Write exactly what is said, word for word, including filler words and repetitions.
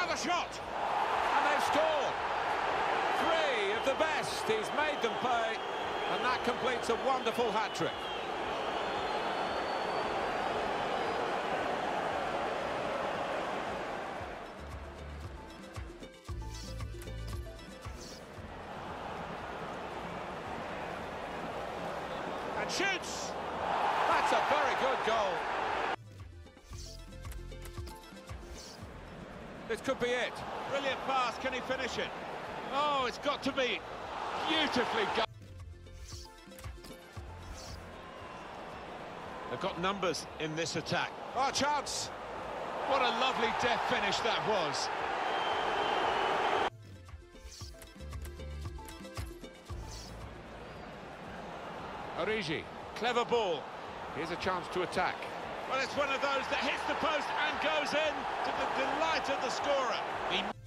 Another shot. And they've scored. Three of the best. He's made them pay. And that completes a wonderful hat-trick. And shoots. That's a very good goal. This could be it. Brilliant pass. Can he finish it? Oh, it's got to be beautifully done. They've got numbers in this attack. Oh, chance! What a lovely deft finish that was. Origi, clever ball. Here's a chance to attack. Well, it's one of those that hits the post and goes in to the delight of the scorer. He